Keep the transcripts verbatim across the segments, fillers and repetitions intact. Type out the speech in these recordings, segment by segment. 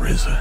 prison.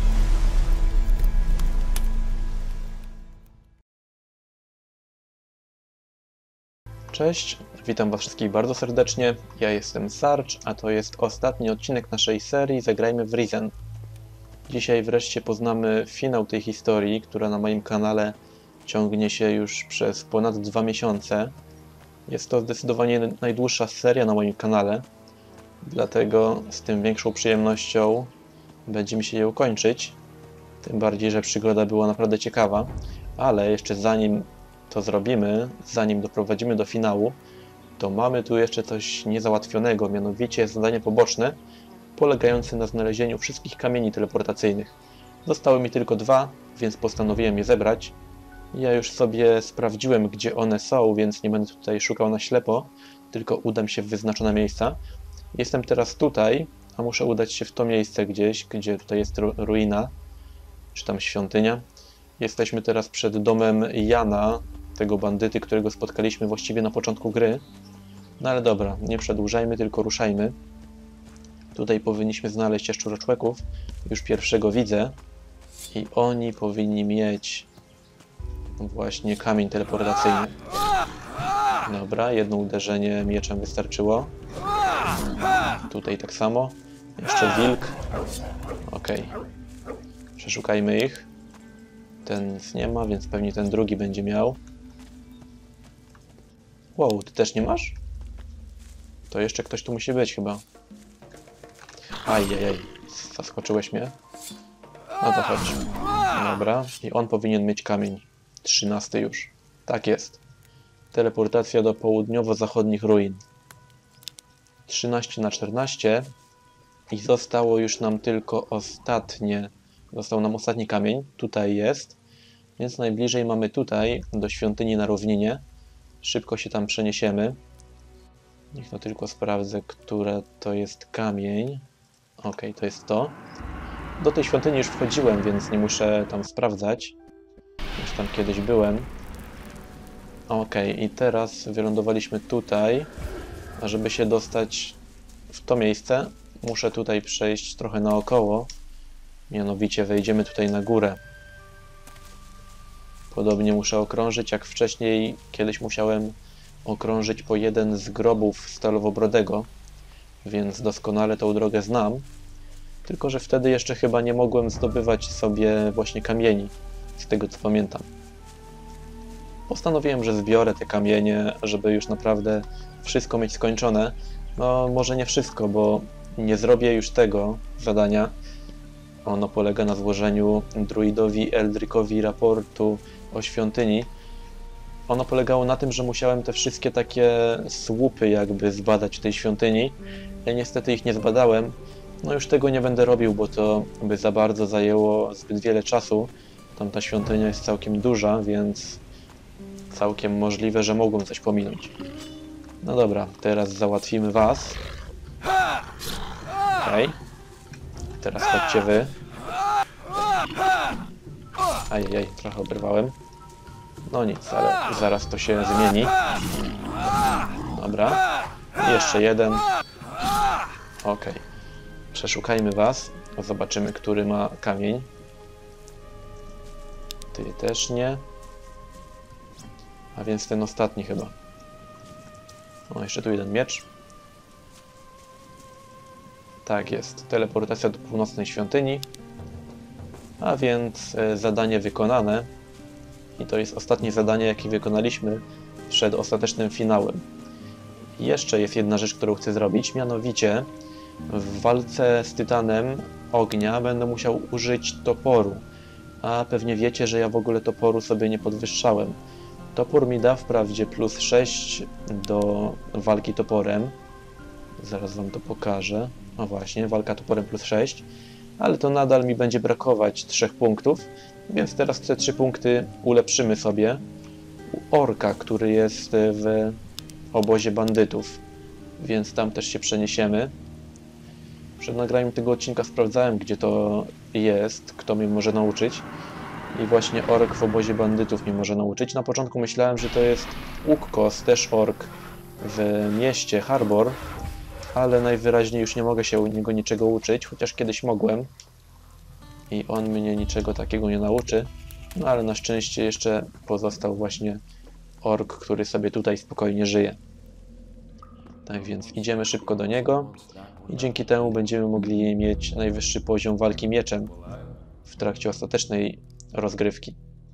Cześć, witam was wszystkich bardzo serdecznie. Ja jestem Sarge, a to jest ostatni odcinek naszej serii Zagrajmy w Risen. Dzisiaj wreszcie poznamy finał tej historii, która na moim kanale ciągnie się już przez ponad dwa miesiące. Jest to zdecydowanie najdłuższa seria na moim kanale, dlatego z tym większą przyjemnością będzie mi się je ukończyć. Tym bardziej, że przygoda była naprawdę ciekawa, ale jeszcze zanim to zrobimy, zanim doprowadzimy do finału, to mamy tu jeszcze coś niezałatwionego, mianowicie zadanie poboczne polegające na znalezieniu wszystkich kamieni teleportacyjnych. Zostały mi tylko dwa, więc postanowiłem je zebrać. Ja już sobie sprawdziłem, gdzie one są, więc nie będę tutaj szukał na ślepo, tylko udam się w wyznaczone miejsca. Jestem teraz tutaj, a muszę udać się w to miejsce gdzieś, gdzie tutaj jest ru ruina, czy tam świątynia. Jesteśmy teraz przed domem Jana, tego bandyty, którego spotkaliśmy właściwie na początku gry. No ale dobra, nie przedłużajmy, tylko ruszajmy. Tutaj powinniśmy znaleźć jaszczuroczłeków. Już pierwszego widzę. I oni powinni mieć właśnie kamień teleportacyjny. Dobra, jedno uderzenie mieczem wystarczyło. Tutaj tak samo. Jeszcze wilk. Ok. Przeszukajmy ich. Ten nic nie ma, więc pewnie ten drugi będzie miał. Wow, ty też nie masz? To jeszcze ktoś tu musi być chyba. Ajajaj, zaskoczyłeś mnie. No to chodź. Dobra, i on powinien mieć kamień. Trzynasty już. Tak jest. Teleportacja do południowo-zachodnich ruin. trzynaście na czternaście. I zostało już nam tylko ostatnie. Został nam ostatni kamień. Tutaj jest. Więc najbliżej mamy tutaj, do świątyni na równinie. Szybko się tam przeniesiemy. Niech no tylko sprawdzę, która to jest kamień. Ok, to jest to. Do tej świątyni już wchodziłem, więc nie muszę tam sprawdzać. Już tam kiedyś byłem. Ok, i teraz wylądowaliśmy tutaj. A żeby się dostać w to miejsce, muszę tutaj przejść trochę naokoło. Mianowicie wejdziemy tutaj na górę. Podobnie muszę okrążyć, jak wcześniej kiedyś musiałem okrążyć po jeden z grobów Stalowobrodego, więc doskonale tą drogę znam. Tylko że wtedy jeszcze chyba nie mogłem zdobywać sobie właśnie kamieni, z tego co pamiętam. Postanowiłem, że zbiorę te kamienie, żeby już naprawdę wszystko mieć skończone. No może nie wszystko, bo nie zrobię już tego zadania. Ono polega na złożeniu druidowi Eldrickowi raportu o świątyni. Ono polegało na tym, że musiałem te wszystkie takie słupy jakby zbadać w tej świątyni. Ja niestety ich nie zbadałem. No już tego nie będę robił, bo to by za bardzo zajęło zbyt wiele czasu. Tam ta świątynia jest całkiem duża, więc całkiem możliwe, że mogłem coś pominąć. No dobra, teraz załatwimy was. Okej. Okay. Teraz chodźcie wy. Ajajaj, trochę oberwałem. No nic, ale zaraz to się zmieni. Dobra. I jeszcze jeden. Ok. Przeszukajmy was. Zobaczymy, który ma kamień. Ty też nie. A więc ten ostatni chyba. O, jeszcze tu jeden miecz. Tak jest. Teleportacja do północnej świątyni. A więc e, zadanie wykonane. I to jest ostatnie zadanie, jakie wykonaliśmy przed ostatecznym finałem. I jeszcze jest jedna rzecz, którą chcę zrobić, mianowicie w walce z Tytanem Ognia będę musiał użyć toporu. A pewnie wiecie, że ja w ogóle toporu sobie nie podwyższałem. Topór mi da wprawdzie plus sześć do walki toporem. Zaraz wam to pokażę. No właśnie, walka toporem plus sześć. Ale to nadal mi będzie brakować trzech punktów. Więc teraz te trzy punkty ulepszymy sobie u orka, który jest w obozie bandytów. Więc tam też się przeniesiemy. Przed nagraniem tego odcinka sprawdzałem, gdzie to jest, kto mnie może nauczyć. I właśnie ork w obozie bandytów mnie może nauczyć. Na początku myślałem, że to jest Ukkos, też ork w mieście Harbor. Ale najwyraźniej już nie mogę się u niego niczego uczyć, chociaż kiedyś mogłem. i on mnie niczego takiego nie nauczy. No ale na szczęście jeszcze pozostał właśnie ork, który sobie tutaj spokojnie żyje. Tak więc idziemy szybko do niego i dzięki temu będziemy mogli mieć najwyższy poziom walki mieczem w trakcie ostatecznej rozgrywki.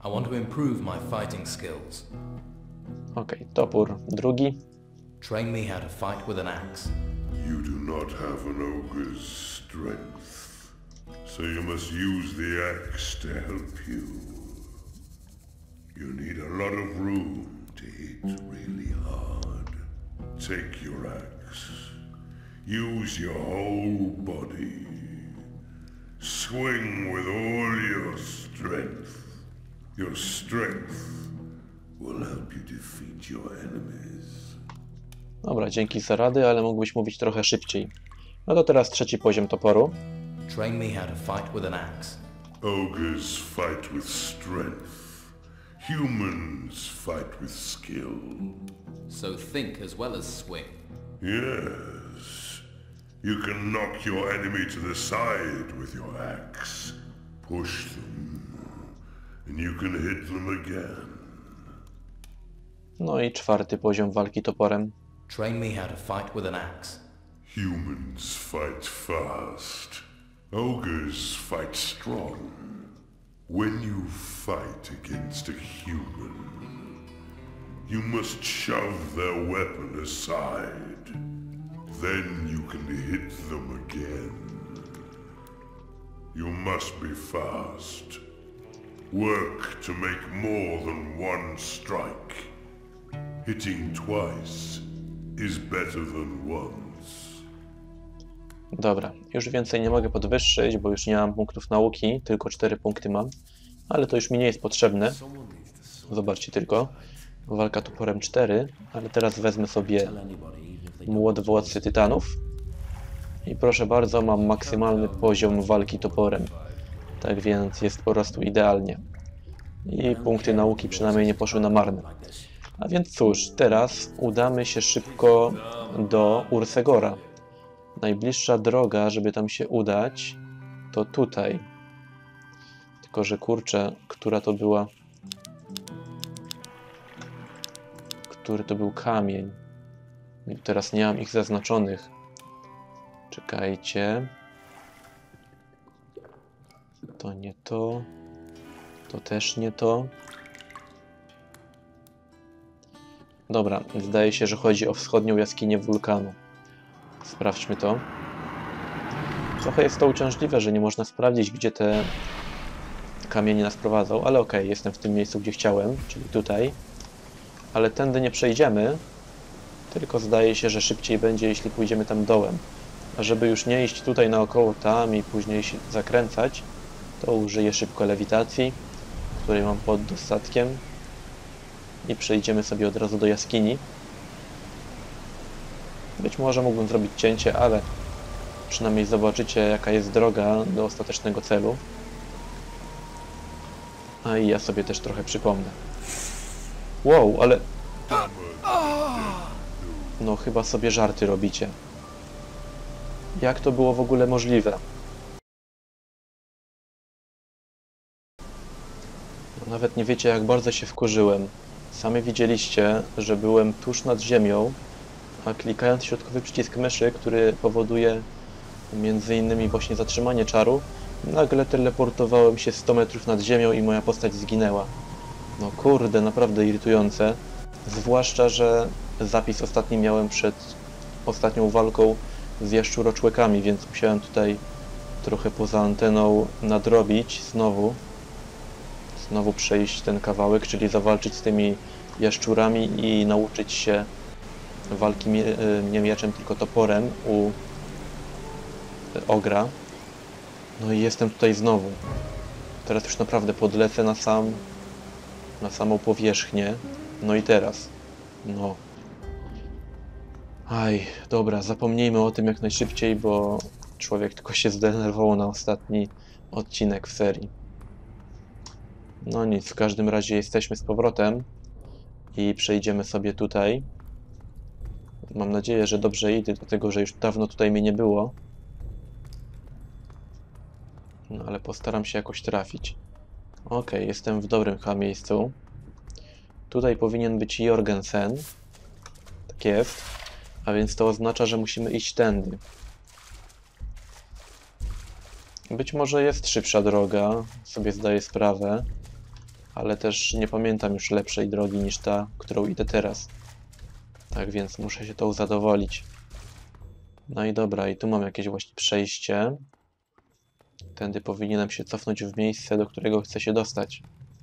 Okej, topór drugi. Train me how to fight with an axe. You do not have an ogre's strength, so you must use the axe to help you. You need a lot of room to hit really hard. Take your axe. Use your whole body. Swing with all your strength. Your strength will help you defeat your enemies. Dobra, dzięki za rady, ale mógłbyś mówić trochę szybciej. No to teraz trzeci poziom toporu. Train me how to fight with an axe. Ogres fight with strength. Humans fight with skill. So think as well as swing. Yes. You can knock your enemy to the side with your axe. Push them. And you can hit them again. No i czwarty poziom walki toporem. Train me how to fight with an axe. Humans fight fast. Ogres fight strong. When you fight against a human, you must shove their weapon aside. Then you can hit them again. You must be fast. Work to make more than one strike. Hitting twice is better than once. Dobra, już więcej nie mogę podwyższyć, bo już nie mam punktów nauki, tylko cztery punkty mam. Ale to już mi nie jest potrzebne. Zobaczcie tylko. Walka toporem cztery, ale teraz wezmę sobie młot władcy tytanów. I proszę bardzo, mam maksymalny poziom walki toporem. Tak więc jest po prostu idealnie. I punkty nauki przynajmniej nie poszły na marne. A więc cóż, teraz udamy się szybko do Ursegora. Najbliższa droga, żeby tam się udać, to tutaj. Tylko że kurczę, która to była... Który to był kamień. Teraz nie mam ich zaznaczonych. Czekajcie. To nie to. To też nie to. Dobra, zdaje się, że chodzi o wschodnią jaskinię wulkanu. Sprawdźmy to. Trochę jest to uciążliwe, że nie można sprawdzić, gdzie te kamienie nas prowadzą, ale okej, okay, jestem w tym miejscu, gdzie chciałem, czyli tutaj. Ale tędy nie przejdziemy, tylko zdaje się, że szybciej będzie, jeśli pójdziemy tam dołem. A żeby już nie iść tutaj naokoło tam i później się zakręcać, to użyję szybko lewitacji, której mam pod dostatkiem. I przejdziemy sobie od razu do jaskini. Być może mógłbym zrobić cięcie, ale przynajmniej zobaczycie, jaka jest droga do ostatecznego celu. A i ja sobie też trochę przypomnę. Wow, ale... No chyba sobie żarty robicie. Jak to było w ogóle możliwe? No, nawet nie wiecie, jak bardzo się wkurzyłem. Sami widzieliście, że byłem tuż nad ziemią, a klikając środkowy przycisk myszy, który powoduje między innymi właśnie zatrzymanie czaru, nagle teleportowałem się sto metrów nad ziemią i moja postać zginęła. No kurde, naprawdę irytujące. Zwłaszcza, że zapis ostatni miałem przed ostatnią walką z jaszczuroczłekami, więc musiałem tutaj trochę poza anteną nadrobić znowu. Znowu przejść ten kawałek, czyli zawalczyć z tymi jaszczurami i nauczyć się walki nie mieczem, tylko toporem u ogra. No i jestem tutaj znowu. Teraz już naprawdę podlecę na sam, na samą powierzchnię. No i teraz. No. Aj, dobra, zapomnijmy o tym jak najszybciej, bo człowiek tylko się zdenerwował na ostatni odcinek w serii. No nic, w każdym razie jesteśmy z powrotem i przejdziemy sobie tutaj. Mam nadzieję, że dobrze idę, dlatego że już dawno tutaj mnie nie było. No ale postaram się jakoś trafić. Ok, jestem w dobrym chyba miejscu. Tutaj powinien być Jorgensen. Tak jest. A więc to oznacza, że musimy iść tędy. Być może jest szybsza droga, sobie zdaję sprawę. Ale też nie pamiętam już lepszej drogi niż ta, którą idę teraz. Tak więc muszę się tą zadowolić. No i dobra, i tu mam jakieś właśnie przejście. Tędy powinienem się cofnąć w miejsce, do którego chcę się dostać.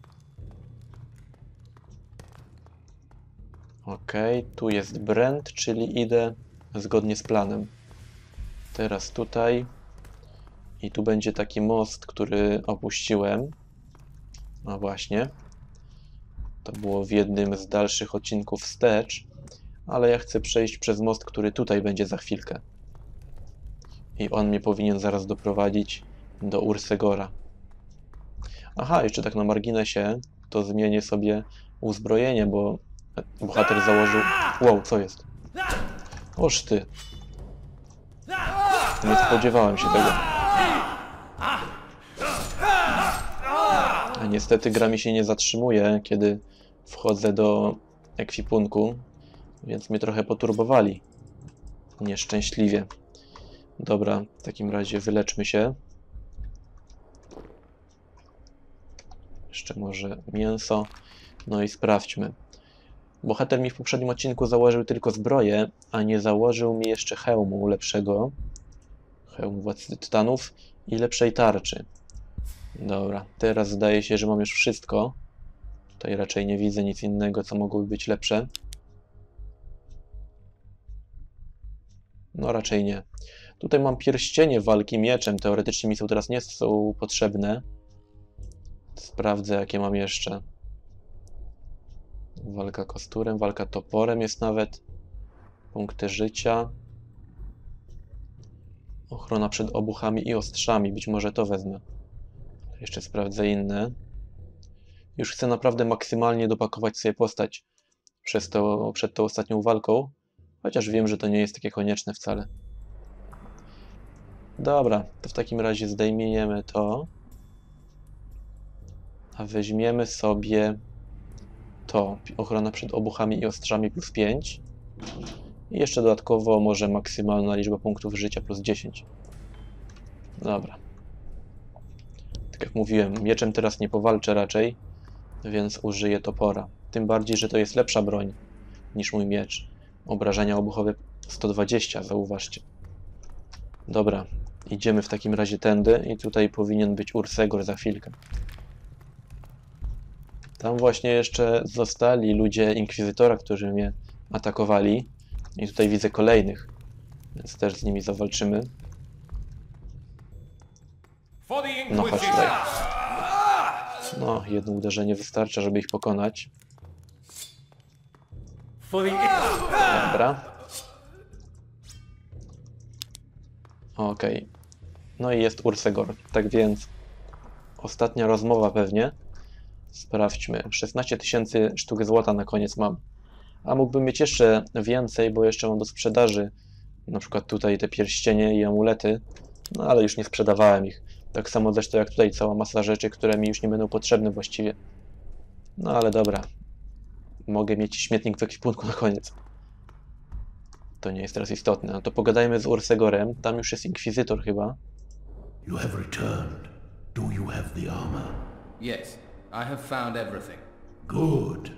Ok, tu jest Brent, czyli idę zgodnie z planem. Teraz tutaj. I tu będzie taki most, który opuściłem. No właśnie. To było w jednym z dalszych odcinków wstecz. Ale ja chcę przejść przez most, który tutaj będzie za chwilkę. I on mnie powinien zaraz doprowadzić do Ursegora. Aha, jeszcze tak na marginesie, to zmienię sobie uzbrojenie, bo bohater założył... Wow, co jest? Oż ty. Nie spodziewałem się tego. A niestety gra mi się nie zatrzymuje, kiedy wchodzę do ekwipunku, więc mnie trochę poturbowali. Nieszczęśliwie. Dobra, w takim razie wyleczmy się. Jeszcze może mięso. No i sprawdźmy. Bohater mi w poprzednim odcinku założył tylko zbroję, a nie założył mi jeszcze hełmu lepszego. Hełmu Władcy Tytanów i lepszej tarczy. Dobra, teraz zdaje się, że mam już wszystko. Tutaj raczej nie widzę nic innego, co mogłoby być lepsze. No raczej nie. Tutaj mam pierścienie walki mieczem. Teoretycznie mi są teraz nie są potrzebne. Sprawdzę, jakie mam jeszcze. Walka kosturem, walka toporem jest nawet. Punkty życia. Ochrona przed obuchami i ostrzami. Być może to wezmę. Jeszcze sprawdzę inne. Już chcę naprawdę maksymalnie dopakować sobie postać przez to, przed tą ostatnią walką. Chociaż wiem, że to nie jest takie konieczne wcale. Dobra, to w takim razie zdejmiemy to. A weźmiemy sobie to. Ochrona przed obuchami i ostrzami plus pięć. I jeszcze dodatkowo może maksymalna liczba punktów życia plus dziesięć. Dobra. Tak jak mówiłem, mieczem teraz nie powalczę raczej, więc użyję topora. Tym bardziej, że to jest lepsza broń niż mój miecz. Obrażenia obuchowe sto dwadzieścia, zauważcie. Dobra, idziemy w takim razie tędy i tutaj powinien być Ursegor za chwilkę. Tam właśnie jeszcze zostali ludzie Inkwizytora, którzy mnie atakowali. I tutaj widzę kolejnych, więc też z nimi zawalczymy. No chodź tutaj. No, jedno uderzenie wystarcza, żeby ich pokonać. Dobra. Okej. Okay. No i jest Ursegor. Tak więc ostatnia rozmowa pewnie. Sprawdźmy. szesnaście tysięcy sztuk złota na koniec mam. A mógłbym mieć jeszcze więcej, bo jeszcze mam do sprzedaży na przykład tutaj te pierścienie i amulety. No ale już nie sprzedawałem ich. Tak samo zresztą jak tutaj cała masa rzeczy, które mi już nie będą potrzebne właściwie. No ale dobra. Mogę mieć śmietnik w ekwipunku na koniec. To nie jest teraz istotne. No to pogadajmy z Ursegorem. Tam już jest Inkwizytor chyba. You have returned. Do you have the armor? Yes, I have found everything. Good.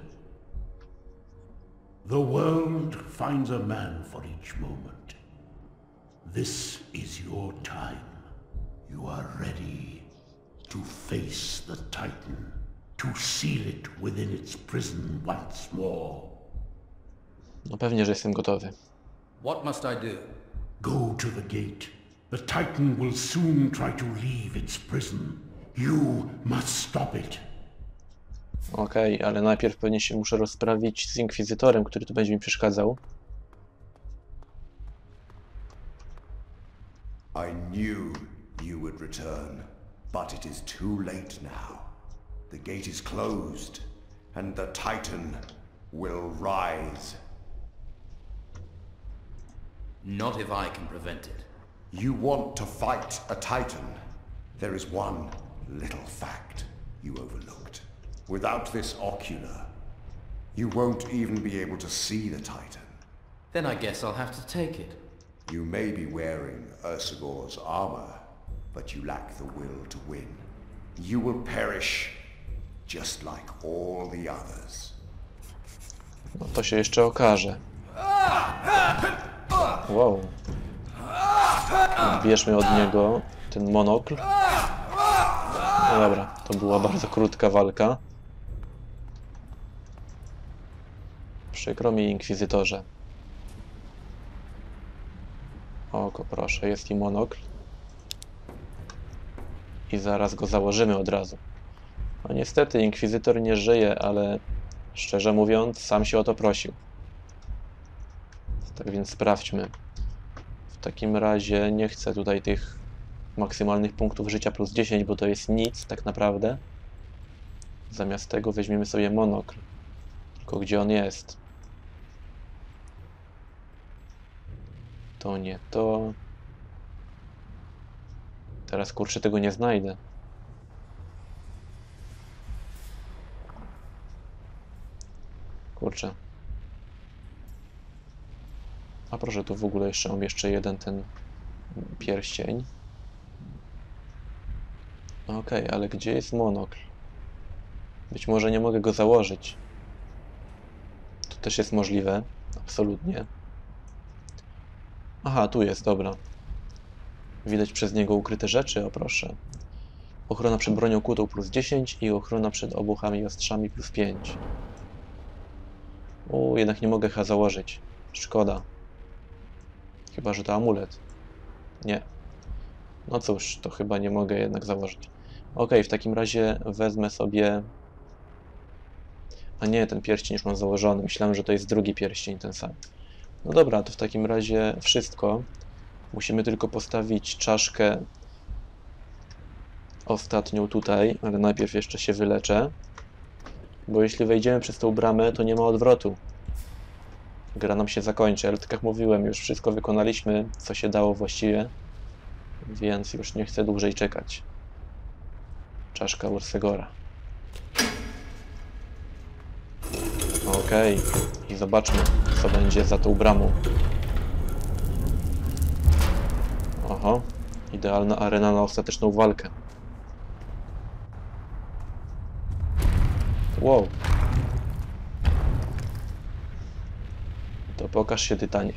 The world finds a man for each moment. This is your time. You are ready to face the Titan, to seal it within its prison once more. No pewnie, że jestem gotowy. What must I do? Go to the gate. The Titan will soon try to leave its prison. You must stop it. Okej, okay, ale najpierw pewnie się muszę rozprawić z Inkwizytorem, który tu będzie mi przeszkadzał. I knew you would return, but it is too late now. The gate is closed, and the Titan will rise. Not if I can prevent it. You want to fight a Titan? there is one little fact you overlooked. Without this ocular, you won't even be able to see the Titan. Then I guess I'll have to take it. You may be wearing Ursagor's armor, but you lack the will to win. You will perish, just like all the others. No to się jeszcze okaże. Wow. Bierzmy od niego ten monokl. No dobra, to była bardzo krótka walka. Przykro mi, inkwizytorze. Oko, proszę, jest i monokl. I zaraz go założymy od razu. No niestety, inkwizytor nie żyje, ale szczerze mówiąc, sam się o to prosił. Tak więc sprawdźmy. W takim razie nie chcę tutaj tych maksymalnych punktów życia plus dziesięć, bo to jest nic tak naprawdę. Zamiast tego weźmiemy sobie monokl. Tylko gdzie on jest? To nie to. Teraz kurczę tego nie znajdę. Kurczę. A proszę, tu w ogóle jeszcze mam jeszcze jeden ten pierścień. Okej, okay, ale gdzie jest monokl? Być może nie mogę go założyć. To też jest możliwe. Absolutnie. Aha, tu jest, dobra. Widać przez niego ukryte rzeczy, o proszę. Ochrona przed bronią kłutą plus dziesięć i ochrona przed obuchami i ostrzami plus pięć. U, jednak nie mogę chyba założyć. Szkoda. Chyba, że to amulet. Nie. No cóż, to chyba nie mogę jednak założyć. Ok, w takim razie wezmę sobie... A nie, ten pierścień już mam założony. Myślałem, że to jest drugi pierścień, ten sam. No dobra, to w takim razie wszystko. Musimy tylko postawić czaszkę ostatnią tutaj, ale najpierw jeszcze się wyleczę. Bo jeśli wejdziemy przez tą bramę, to nie ma odwrotu. Gra nam się zakończy, ale tak jak mówiłem, już wszystko wykonaliśmy, co się dało właściwie. Więc już nie chcę dłużej czekać. Czaszka Ursegora. Okej. Okay. I zobaczmy, co będzie za tą bramą. Oho. Idealna arena na ostateczną walkę. Wow. To pokaż się, Tytanie.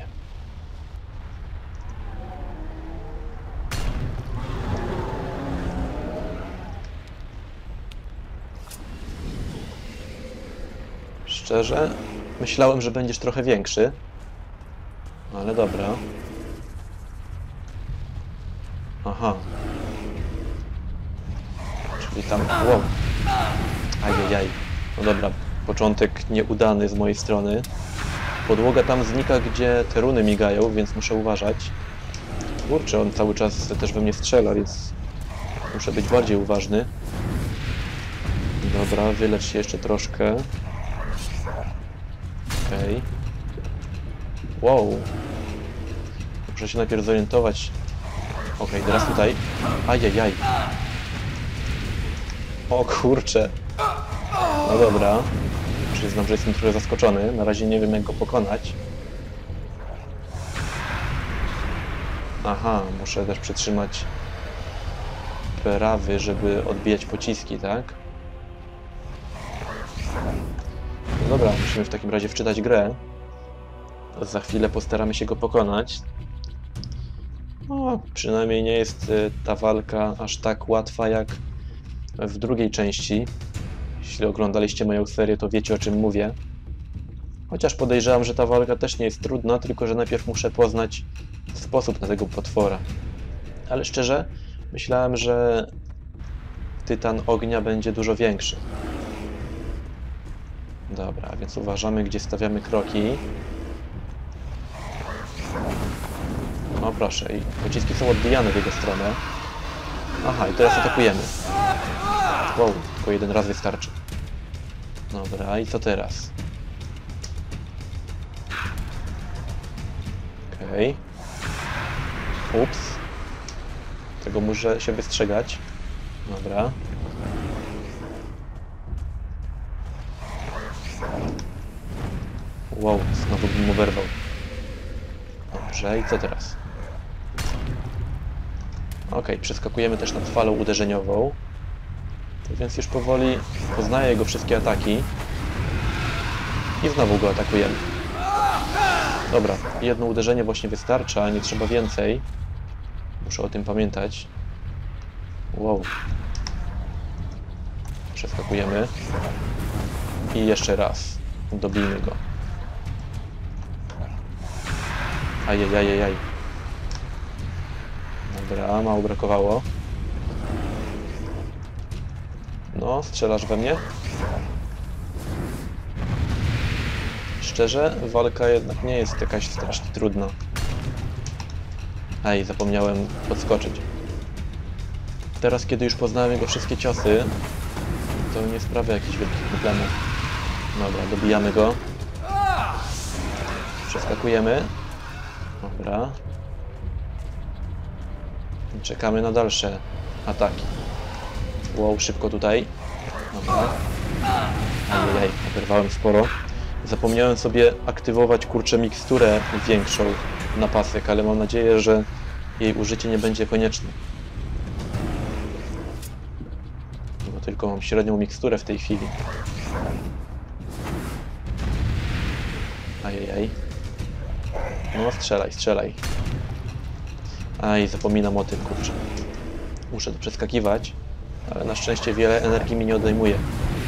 Szczerze, myślałem, że będziesz trochę większy. Ale dobra. Aha. Czyli tam... Wow. Ajajaj. No dobra, początek nieudany z mojej strony. Podłoga tam znika, gdzie te runy migają, więc muszę uważać. Kurczę, on cały czas też we mnie strzela, więc muszę być bardziej uważny. Dobra, wylecz się jeszcze troszkę. Okej. Okay. Wow. Muszę się najpierw zorientować. Okej, okay, teraz tutaj. Ajajaj. O kurczę. No dobra. Przyznam, że jestem trochę zaskoczony. Na razie nie wiem, jak go pokonać. Aha, muszę też przytrzymać prawy, żeby odbijać pociski, tak? No dobra, musimy w takim razie wczytać grę. Za chwilę postaramy się go pokonać. No, przynajmniej nie jest ta walka aż tak łatwa jak w drugiej części. Jeśli oglądaliście moją serię, to wiecie, o czym mówię. Chociaż podejrzewam, że ta walka też nie jest trudna, tylko że najpierw muszę poznać sposób na tego potwora. Ale szczerze, myślałem, że Tytan Ognia będzie dużo większy. Dobra, więc uważamy, gdzie stawiamy kroki. No proszę, i pociski są odbijane w jego stronę. Aha, i teraz atakujemy. Wow, tylko jeden raz wystarczy. Dobra, i co teraz? Okej. Okay. Ups. Tego muszę się wystrzegać. Dobra. Wow, znowu bym oberwał. Dobrze, i co teraz? Ok, przeskakujemy też nad falą uderzeniową. Więc już powoli poznaję jego wszystkie ataki. I znowu go atakujemy. Dobra, jedno uderzenie właśnie wystarcza, nie trzeba więcej. Muszę o tym pamiętać. Wow. Przeskakujemy. I jeszcze raz. Dobijmy go. Ajajajajaj. Dobra, mało brakowało. No, strzelasz we mnie? Szczerze, walka jednak nie jest jakaś strasznie trudna. Ej, zapomniałem podskoczyć. Teraz, kiedy już poznałem jego wszystkie ciosy, to nie sprawia jakichś wielkich problemów. Dobra, dobijamy go. Przeskakujemy. Dobra. I czekamy na dalsze ataki. Wow, szybko tutaj. Dobra. Ajajaj, oberwałem sporo. Zapomniałem sobie aktywować, kurczę, miksturę większą na pasek, ale mam nadzieję, że jej użycie nie będzie konieczne. Bo tylko mam średnią miksturę w tej chwili. Ajajaj. No, strzelaj, strzelaj. Aj, zapominam o tym, kurczę. Muszę to przeskakiwać, ale na szczęście wiele energii mi nie odejmuje.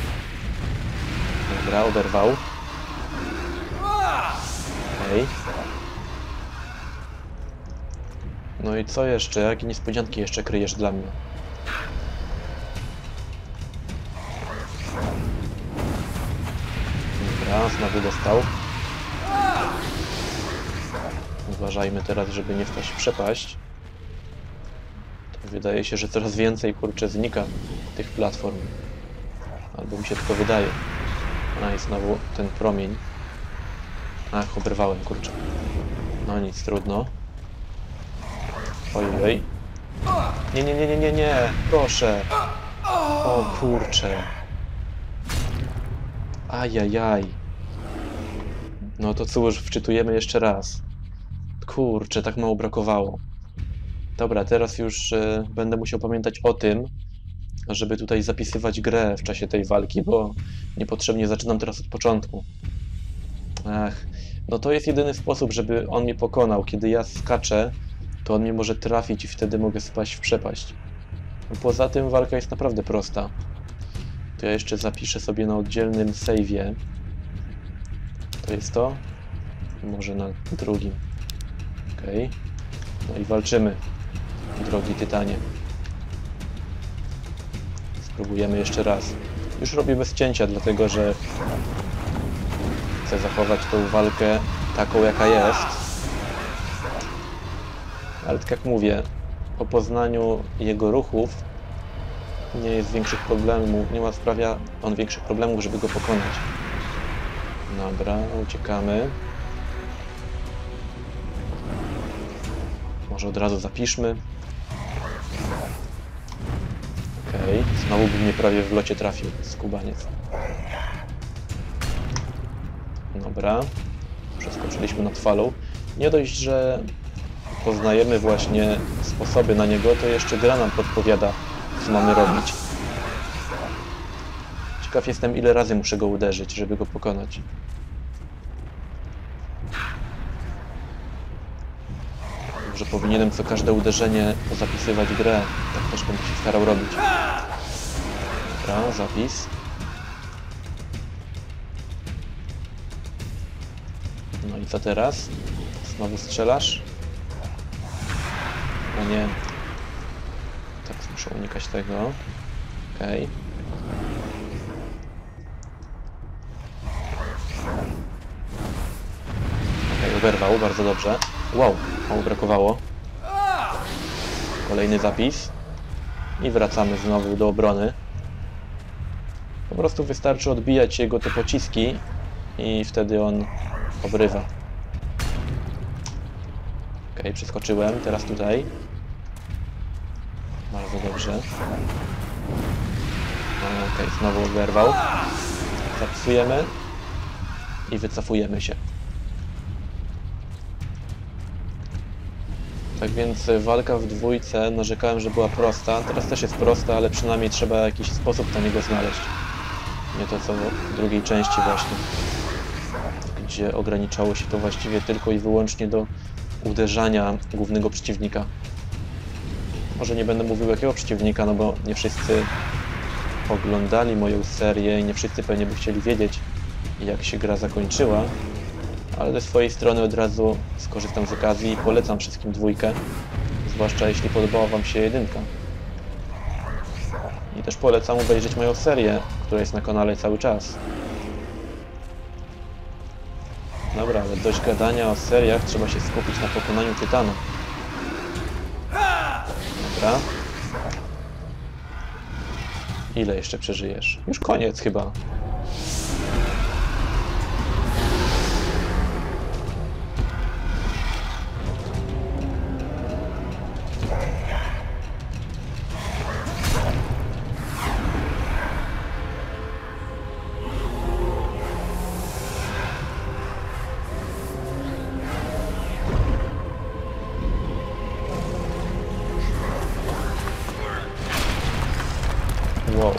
Dobra, oberwał. Okej. No i co jeszcze? Jakie niespodzianki jeszcze kryjesz dla mnie? Dobra, znowu dostał. Uważajmy teraz, żeby nie wpaść w przepaść. To wydaje się, że coraz więcej, kurczę, znika tych platform. Albo mi się tylko wydaje. A i znowu ten promień. Ach, oberwałem, kurczę. No nic, trudno. Ojej. Nie, nie, nie, nie, nie, nie, proszę. O kurczę. Ajajaj. No to cóż, wczytujemy jeszcze raz. Kurczę, tak mało brakowało. Dobra, teraz już y, będę musiał pamiętać o tym, żeby tutaj zapisywać grę w czasie tej walki, bo niepotrzebnie zaczynam teraz od początku. Ach, no to jest jedyny sposób, żeby on mnie pokonał. Kiedy ja skaczę, to on mnie może trafić i wtedy mogę spaść w przepaść. Poza tym walka jest naprawdę prosta. To ja jeszcze zapiszę sobie na oddzielnym save'ie. To jest to? Może na drugim. Okej. Okay. No i walczymy, drogi tytanie. Spróbujemy jeszcze raz. Już robię bez cięcia, dlatego że chcę zachować tą walkę taką, jaka jest. Ale tak jak mówię, po poznaniu jego ruchów nie jest większych problemów, nie ma sprawia on większych problemów, żeby go pokonać. Dobra, uciekamy. Może od razu zapiszmy. Okej, okay. Znowu by mnie prawie w locie trafił, skubaniec. Dobra, przeskoczyliśmy nad falą. Nie dość, że poznajemy właśnie sposoby na niego, to jeszcze gra nam podpowiada, co mamy robić. Ciekaw jestem, ile razy muszę go uderzyć, żeby go pokonać. Może powinienem co każde uderzenie zapisywać grę. Tak też będę się starał robić. Dobra, zapis. No i co teraz? Znowu strzelasz? No nie. Tak, muszę unikać tego. Okej. Okay. Okej, okay, oberwał, bardzo dobrze. Wow, mało brakowało. Kolejny zapis. I wracamy znowu do obrony. Po prostu wystarczy odbijać jego te pociski i wtedy on obrywa. Ok, przeskoczyłem. Teraz tutaj. Bardzo dobrze. Okej, okay, znowu oberwał. Zapisujemy i wycofujemy się. Tak więc walka w dwójce, narzekałem, że była prosta. Teraz też jest prosta, ale przynajmniej trzeba jakiś sposób na niego znaleźć. Nie to co w drugiej części właśnie, gdzie ograniczało się to właściwie tylko i wyłącznie do uderzania głównego przeciwnika. Może nie będę mówił jakiego przeciwnika, no bo nie wszyscy oglądali moją serię i nie wszyscy pewnie by chcieli wiedzieć, jak się gra zakończyła. Ale ze swojej strony od razu skorzystam z okazji i polecam wszystkim dwójkę, zwłaszcza jeśli podobała wam się jedynka. I też polecam obejrzeć moją serię, która jest na kanale cały czas. Dobra, ale dość gadania o seriach, trzeba się skupić na pokonaniu Tytana. Dobra. Ile jeszcze przeżyjesz? Już koniec chyba. Wow.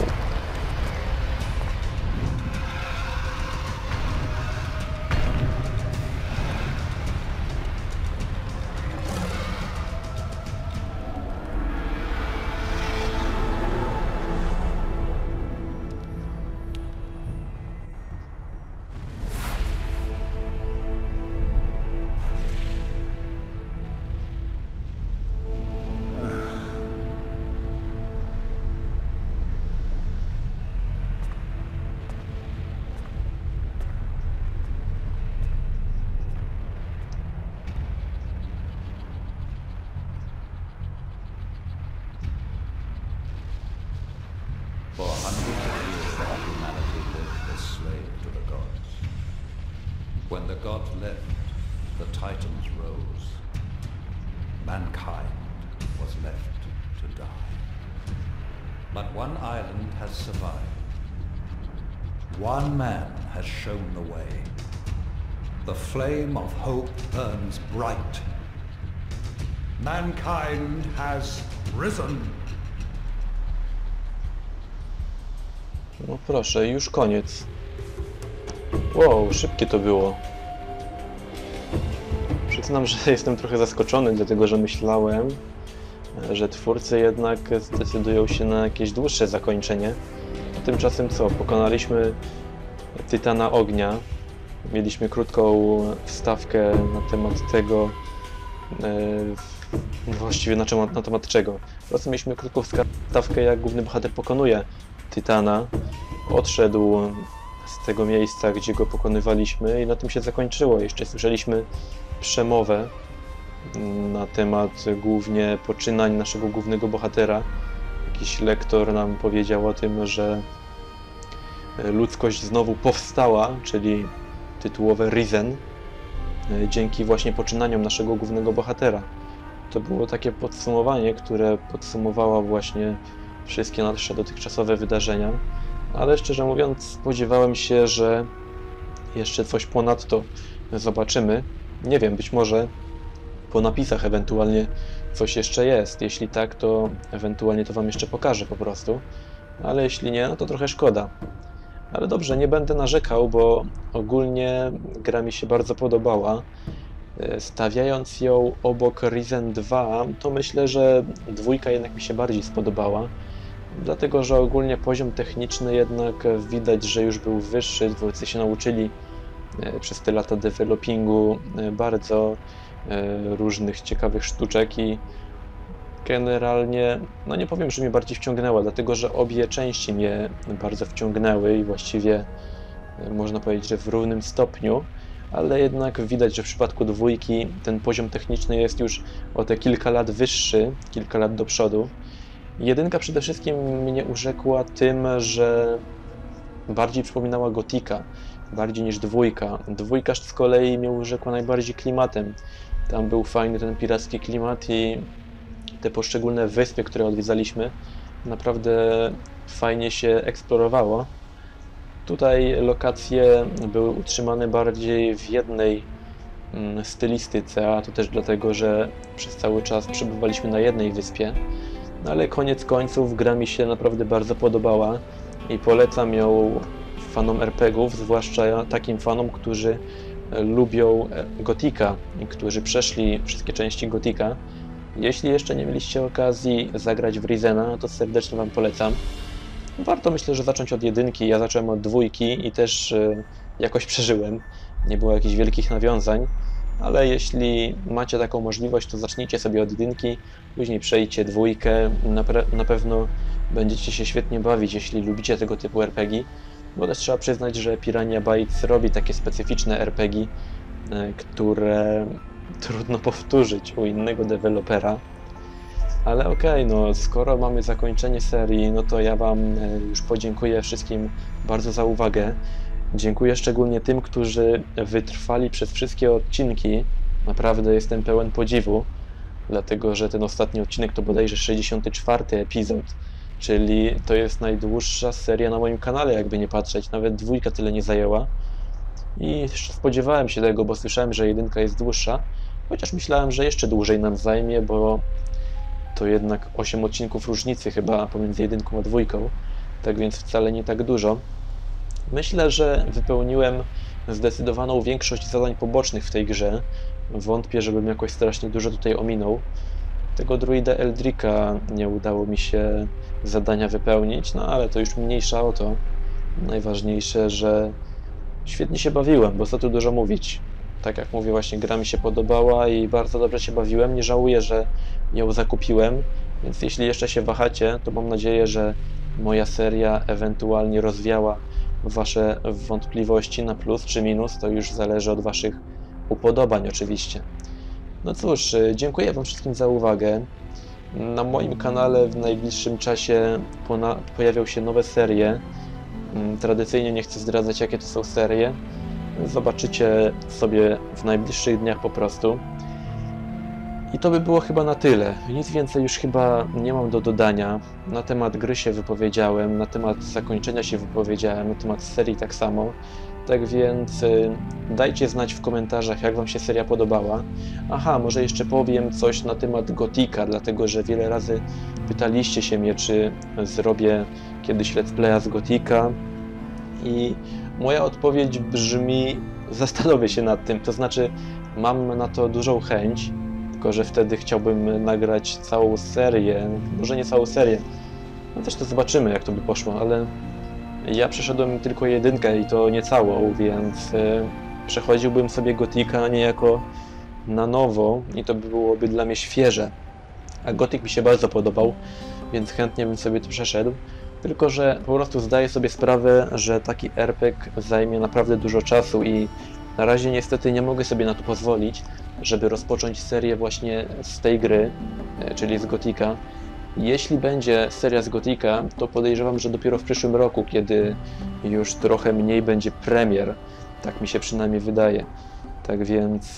For hundreds of years, humanity lived as slave to the gods. When the gods left, the Titans rose. Mankind was left to die. But one island has survived. One man has shown the way. The flame of hope burns bright. Mankind has risen. No proszę, już koniec. Wow, szybkie to było. Przyznam, że jestem trochę zaskoczony, dlatego że myślałem, że twórcy jednak zdecydują się na jakieś dłuższe zakończenie. A tymczasem co? Pokonaliśmy Tytana Ognia. Mieliśmy krótką wstawkę na temat tego, e, właściwie na temat, na temat czego. Po prostu mieliśmy krótką wstawkę, jak główny bohater pokonuje Tytana. Odszedł z tego miejsca, gdzie go pokonywaliśmy i na tym się zakończyło. Jeszcze słyszeliśmy przemowę na temat głównie poczynań naszego głównego bohatera. Jakiś lektor nam powiedział o tym, że ludzkość znowu powstała, czyli tytułowe Risen, dzięki właśnie poczynaniom naszego głównego bohatera. To było takie podsumowanie, które podsumowało właśnie wszystkie nasze dotychczasowe wydarzenia, ale szczerze mówiąc spodziewałem się, że jeszcze coś ponadto zobaczymy. Nie wiem, być może po napisach ewentualnie coś jeszcze jest. Jeśli tak, to ewentualnie to wam jeszcze pokażę po prostu, ale jeśli nie, no to trochę szkoda. Ale dobrze, nie będę narzekał, bo ogólnie gra mi się bardzo podobała. Stawiając ją obok Risen dwa, to myślę, że dwójka jednak mi się bardziej spodobała. Dlatego, że ogólnie poziom techniczny jednak widać, że już był wyższy. Twórcy się nauczyli przez te lata developingu bardzo różnych ciekawych sztuczek i generalnie, no nie powiem, że mnie bardziej wciągnęła, dlatego że obie części mnie bardzo wciągnęły i właściwie można powiedzieć, że w równym stopniu, ale jednak widać, że w przypadku dwójki ten poziom techniczny jest już o te kilka lat wyższy, kilka lat do przodu. Jedynka przede wszystkim mnie urzekła tym, że bardziej przypominała Gotika, bardziej niż dwójka. Dwójka z kolei mnie urzekła najbardziej klimatem. Tam był fajny ten piracki klimat i te poszczególne wyspy, które odwiedzaliśmy, naprawdę fajnie się eksplorowało. Tutaj lokacje były utrzymane bardziej w jednej stylistyce, a to też dlatego, że przez cały czas przebywaliśmy na jednej wyspie. No ale koniec końców gra mi się naprawdę bardzo podobała i polecam ją fanom er pe gie ów, zwłaszcza takim fanom, którzy lubią Gotika i którzy przeszli wszystkie części Gotika. Jeśli jeszcze nie mieliście okazji zagrać w Risena, to serdecznie Wam polecam. Warto, myślę, że zacząć od jedynki. Ja zacząłem od dwójki i też y, jakoś przeżyłem. Nie było jakichś wielkich nawiązań, ale jeśli macie taką możliwość, to zacznijcie sobie od jedynki, później przejdźcie dwójkę. Na, na pewno będziecie się świetnie bawić, jeśli lubicie tego typu er pe gie, bo też trzeba przyznać, że Piranha Bytes robi takie specyficzne er pe gie, y, które trudno powtórzyć u innego dewelopera. Ale okej, okay, no skoro mamy zakończenie serii, no to ja Wam już podziękuję wszystkim bardzo za uwagę. Dziękuję szczególnie tym, którzy wytrwali przez wszystkie odcinki. Naprawdę jestem pełen podziwu, dlatego że ten ostatni odcinek to bodajże sześćdziesiąty czwarty epizod, czyli to jest najdłuższa seria na moim kanale, jakby nie patrzeć. Nawet dwójka tyle nie zajęła. I spodziewałem się tego, bo słyszałem, że jedynka jest dłuższa, chociaż myślałem, że jeszcze dłużej nam zajmie, bo to jednak osiem odcinków różnicy chyba pomiędzy jedynką a dwójką, tak więc wcale nie tak dużo. Myślę, że wypełniłem zdecydowaną większość zadań pobocznych w tej grze. Wątpię, żebym jakoś strasznie dużo tutaj ominął. Tego druida Eldricka nie udało mi się zadania wypełnić, no ale to już mniejsza o to. Najważniejsze, że świetnie się bawiłem, bo co tu dużo mówić. Tak jak mówię, właśnie gra mi się podobała i bardzo dobrze się bawiłem. Nie żałuję, że ją zakupiłem, więc jeśli jeszcze się wahacie, to mam nadzieję, że moja seria ewentualnie rozwiała Wasze wątpliwości na plus czy minus. To już zależy od Waszych upodobań oczywiście. No cóż, dziękuję Wam wszystkim za uwagę. Na moim kanale w najbliższym czasie pojawią się nowe serie. Tradycyjnie nie chcę zdradzać, jakie to są serie. Zobaczycie sobie w najbliższych dniach po prostu. I to by było chyba na tyle. Nic więcej już chyba nie mam do dodania. Na temat gry się wypowiedziałem, na temat zakończenia się wypowiedziałem, na temat serii tak samo. Tak więc y, dajcie znać w komentarzach, jak Wam się seria podobała. Aha, może jeszcze powiem coś na temat Gotika, dlatego że wiele razy pytaliście się mnie, czy zrobię kiedyś let's playa z Gotika. I moja odpowiedź brzmi, zastanowię się nad tym, to znaczy mam na to dużą chęć, tylko że wtedy chciałbym nagrać całą serię, może nie całą serię, no też to zobaczymy, jak to by poszło, ale ja przeszedłem tylko jedynkę i to nie całą, więc y, przechodziłbym sobie Gotika niejako na nowo i to byłoby dla mnie świeże, a Gothic mi się bardzo podobał, więc chętnie bym sobie to przeszedł. Tylko że po prostu zdaję sobie sprawę, że taki er pe gie zajmie naprawdę dużo czasu i na razie niestety nie mogę sobie na to pozwolić, żeby rozpocząć serię właśnie z tej gry, czyli z Gotika. Jeśli będzie seria z Gotika, to podejrzewam, że dopiero w przyszłym roku, kiedy już trochę mniej będzie premier. Tak mi się przynajmniej wydaje. Tak więc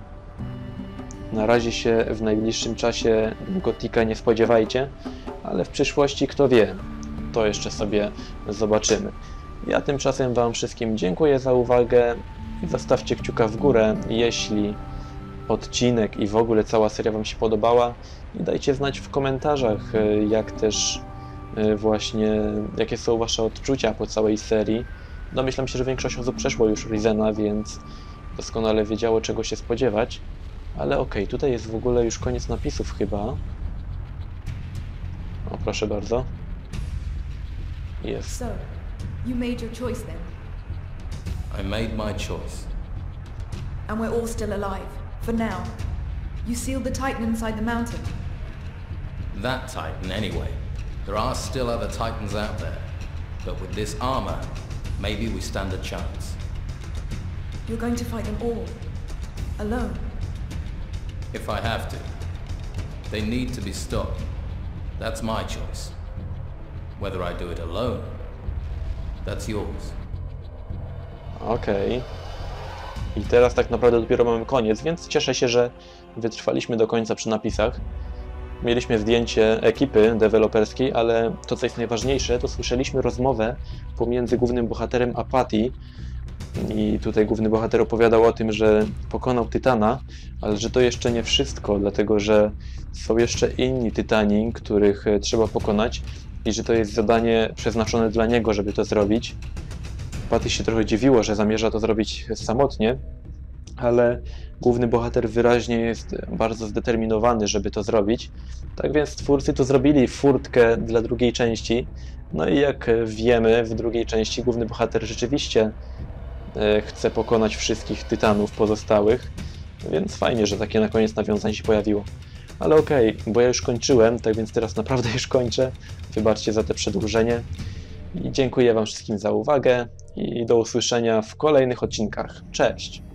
na razie się w najbliższym czasie Gotika nie spodziewajcie, ale w przyszłości kto wie. To jeszcze sobie zobaczymy. Ja tymczasem Wam wszystkim dziękuję za uwagę i zostawcie kciuka w górę, jeśli odcinek i w ogóle cała seria Wam się podobała i dajcie znać w komentarzach, jak też właśnie, jakie są Wasze odczucia po całej serii. Domyślam się, że większość osób przeszło już Risena, więc doskonale wiedziało, czego się spodziewać. Ale okej, okay, tutaj jest w ogóle już koniec napisów chyba. O, proszę bardzo. Jest. So, you made your choice then? I made my choice. And we're all still alive, for now. You sealed the Titan inside the mountain. That Titan, anyway. There are still other Titans out there. But with this armor, maybe we stand a chance. You're going to fight them all, alone. If I have to. They need to be stopped. That's my choice. Whether I do it alone, that's yours. Okej. Okay. I teraz tak naprawdę dopiero mamy koniec, więc cieszę się, że wytrwaliśmy do końca przy napisach. mieliśmy zdjęcie ekipy deweloperskiej, ale to, co jest najważniejsze, to słyszeliśmy rozmowę pomiędzy głównym bohaterem a Patty. I tutaj główny bohater opowiadał o tym, że pokonał Tytana, ale że to jeszcze nie wszystko, dlatego że są jeszcze inni Tytani, których trzeba pokonać i że to jest zadanie przeznaczone dla niego, żeby to zrobić. Patty się trochę dziwiło, że zamierza to zrobić samotnie, ale główny bohater wyraźnie jest bardzo zdeterminowany, żeby to zrobić. Tak więc twórcy to zrobili furtkę dla drugiej części. No i jak wiemy, w drugiej części główny bohater rzeczywiście chce pokonać wszystkich Tytanów pozostałych, więc fajnie, że takie na koniec nawiązanie się pojawiło. Ale okej, okay, bo ja już kończyłem, tak więc teraz naprawdę już kończę. Wybaczcie za te przedłużenie. I dziękuję Wam wszystkim za uwagę i do usłyszenia w kolejnych odcinkach. Cześć!